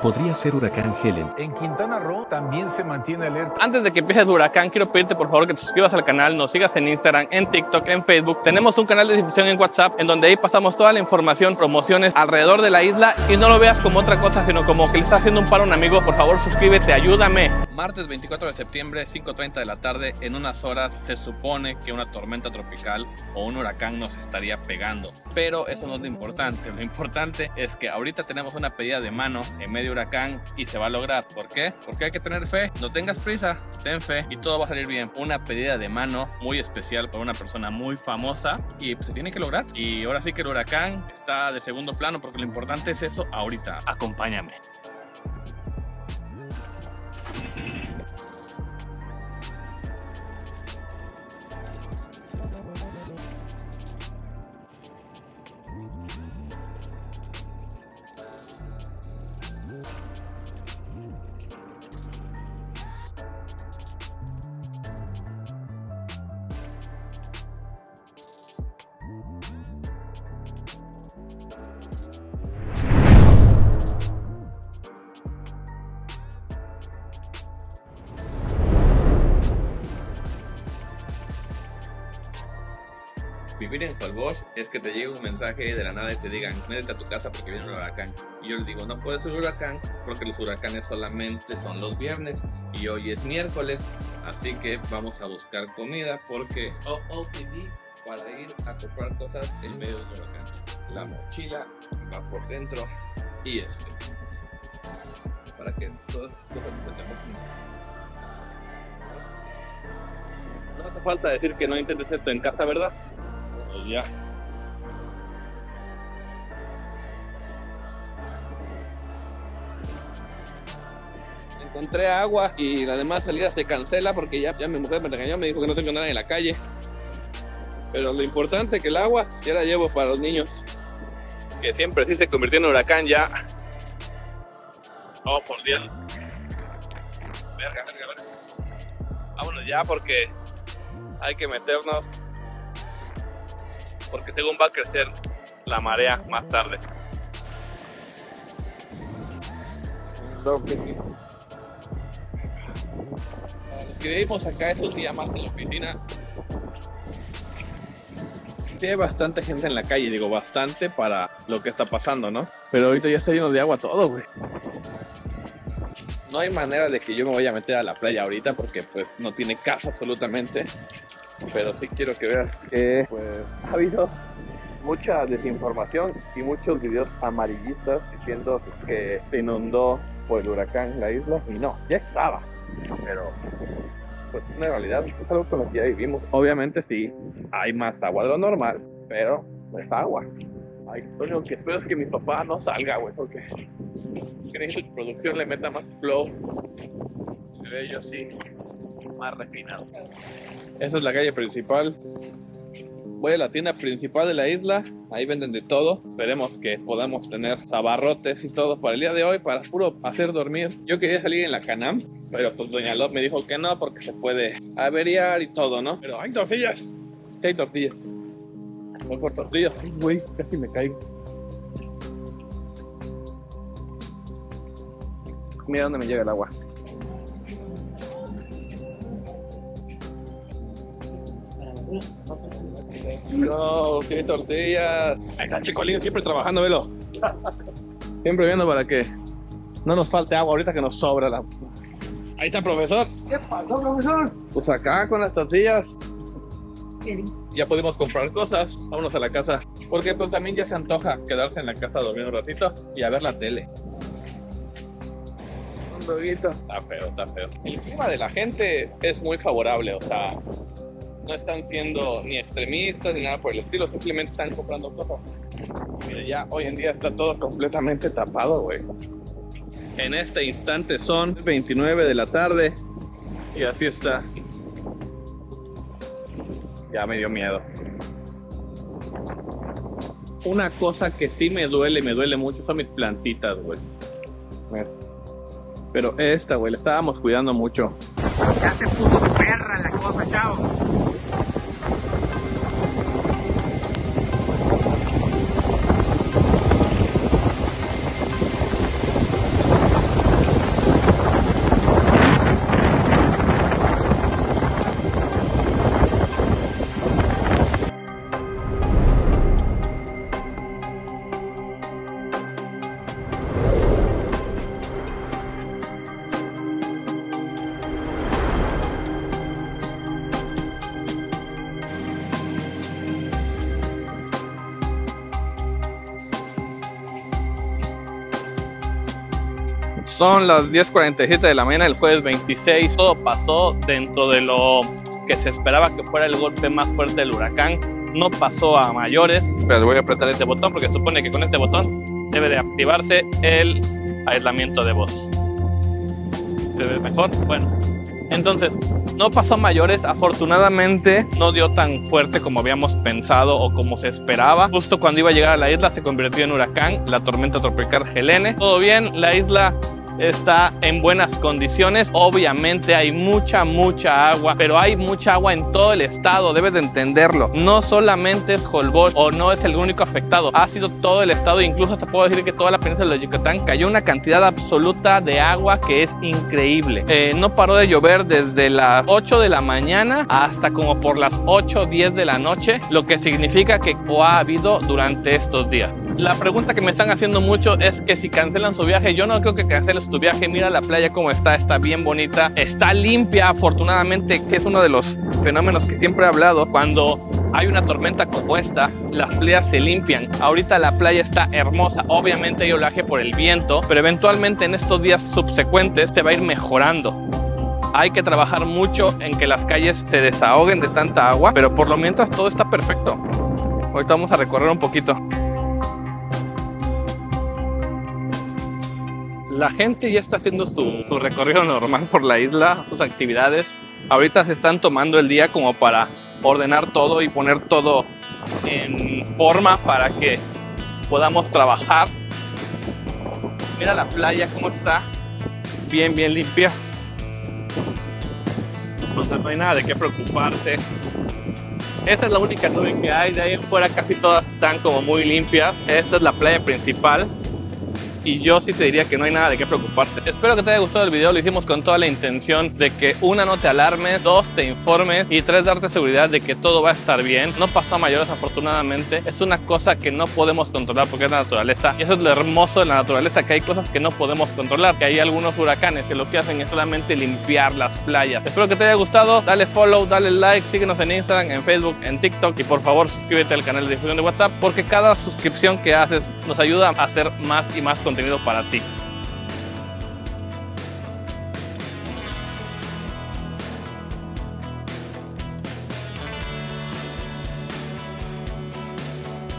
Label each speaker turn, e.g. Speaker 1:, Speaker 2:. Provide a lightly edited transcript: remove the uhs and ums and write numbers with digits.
Speaker 1: podría ser Huracán Helen.
Speaker 2: En Quintana Roo también se mantiene alerta.
Speaker 3: Antes de que empiece el huracán, quiero pedirte por favor que te suscribas al canal, nos sigas en Instagram, en TikTok, en Facebook. Tenemos un canal de difusión en WhatsApp, en donde ahí pasamos toda la información, promociones alrededor de la isla, y no lo veas como otra cosa, sino como que le estás haciendo un paro a un amigo. Por favor, suscríbete, ayúdame. Martes 24 de septiembre, 5:30 de la tarde, en unas horas se supone que una tormenta tropical o un huracán nos estaría pegando. Pero eso no es lo importante. Lo importante es que ahorita tenemos una pedida de mano en medio huracán y se va a lograr. ¿Por qué? Porque hay que tener fe. No tengas prisa, ten fe y todo va a salir bien. Una pedida de mano muy especial para una persona muy famosa y pues se tiene que lograr. Y ahora sí que el huracán está de segundo plano porque lo importante es eso ahorita. Acompáñame. Vivir en Holbox es que te llegue un mensaje de la nada y te digan métete a tu casa porque viene un huracán. Y yo les digo, no puede ser huracán porque los huracanes solamente son los viernes y hoy es miércoles. Así que vamos a buscar comida porque pedí para ir a comprar cosas en medio de un huracán. La mochila va por dentro y esto. Para que todas las cosas que tenemos. No hace falta decir que no intentes esto en casa, ¿verdad? Pues ya. Encontré agua y la demás salida se cancela porque ya mi mujer me regañó, me dijo que no tengo nada en la calle. Pero lo importante es que el agua ya la llevo para los niños, que siempre sí se convirtió en huracán ya. Oh, por Dios. Verga. Vámonos ya porque hay que meternos. Porque según va a crecer la marea más tarde. Los que vivimos acá esos días más en la oficina, sí hay bastante gente en la calle, digo bastante para lo que está pasando, ¿no? Pero ahorita ya está lleno de agua todo, güey. No hay manera de que yo me vaya a meter a la playa ahorita porque pues no tiene casa absolutamente. Pero sí quiero que veas que pues ha habido mucha desinformación y muchos videos amarillistas diciendo que se inundó por el huracán la isla, y no, ya estaba, pero pues es una realidad, es algo con lo que ya vivimos. Obviamente sí, hay más agua de lo normal, pero no es agua. Ay, lo único que espero es que mi papá no salga, güey, porque necesito que producción le meta más flow, se ve yo así más refinado. Esa es la calle principal. Voy a la tienda principal de la isla. Ahí venden de todo. Esperemos que podamos tener abarrotes y todo para el día de hoy, para puro hacer dormir. Yo quería salir en la Canam, pero pues doña Lot me dijo que no porque se puede averiar y todo, ¿no? Pero hay tortillas. Sí, hay tortillas. Voy por tortillas. Ay, güey, casi me caigo. Mira dónde me llega el agua. No, tiene tortillas. Ahí está Chicolín siempre trabajando, velo. Siempre viendo para que no nos falte agua ahorita que nos sobra la... Ahí está el profesor.
Speaker 2: ¿Qué pasó, profesor?
Speaker 3: Pues acá con las tortillas ya podemos comprar cosas. Vámonos a la casa, porque pues también ya se antoja quedarse en la casa durmiendo un ratito y a ver la tele. Un roguito. Está feo, está feo. El clima de la gente es muy favorable, o sea, no están siendo ni extremistas ni nada por el estilo, simplemente están comprando cosas. Mira, ya hoy en día está todo completamente tapado, güey. En este instante son 29 de la tarde y así está. Ya me dio miedo. Una cosa que sí me duele mucho son mis plantitas, güey. Pero esta, güey, la estábamos cuidando mucho.
Speaker 2: Ya se puso perra la cosa, chao.
Speaker 3: Son las 10:47 de la mañana del jueves 26. Todo pasó dentro de lo que se esperaba que fuera el golpe más fuerte del huracán. No pasó a mayores, pero voy a apretar este botón porque supone que con este botón debe de activarse el aislamiento de voz. ¿Se ve mejor? Bueno, entonces no pasó a mayores. Afortunadamente no dio tan fuerte como habíamos pensado o como se esperaba. Justo cuando iba a llegar a la isla se convirtió en huracán, la tormenta tropical Helene. Todo bien, la isla está en buenas condiciones. Obviamente hay mucha agua, pero hay mucha agua en todo el estado, debes de entenderlo. No solamente es Holbox o no es el único afectado, ha sido todo el estado. Incluso te puedo decir que toda la península de Yucatán cayó una cantidad absoluta de agua que es increíble. No paró de llover desde las 8 de la mañana hasta como por las 8 o 10 de la noche, lo que significa que ha habido durante estos días. La pregunta que me están haciendo mucho es que si cancelan su viaje. Yo no creo que canceles tu viaje. Mira la playa como está bien bonita, está limpia afortunadamente, que es uno de los fenómenos que siempre he hablado. Cuando hay una tormenta como esta, las playas se limpian. Ahorita la playa está hermosa, obviamente hay oleaje por el viento, pero eventualmente en estos días subsecuentes se va a ir mejorando. Hay que trabajar mucho en que las calles se desahoguen de tanta agua, pero por lo mientras todo está perfecto. Ahorita vamos a recorrer un poquito. La gente ya está haciendo su recorrido normal por la isla, sus actividades. Ahorita se están tomando el día como para ordenar todo y poner todo en forma para que podamos trabajar. Mira la playa cómo está, bien limpia. Entonces no hay nada de qué preocuparse. Esa es la única nube que hay, de ahí en fuera casi todas están como muy limpias. Esta es la playa principal. Y yo sí te diría que no hay nada de qué preocuparse. Espero que te haya gustado el video. Lo hicimos con toda la intención de que, 1, no te alarmes, 2, te informes, y 3, darte seguridad de que todo va a estar bien. No pasó a mayores afortunadamente. Es una cosa que no podemos controlar porque es la naturaleza, y eso es lo hermoso de la naturaleza, que hay cosas que no podemos controlar, que hay algunos huracanes que lo que hacen es solamente limpiar las playas. Espero que te haya gustado. Dale follow, dale like, síguenos en Instagram, en Facebook, en TikTok, y por favor suscríbete al canal de difusión de WhatsApp, porque cada suscripción que haces nos ayuda a hacer más y más contenido para ti.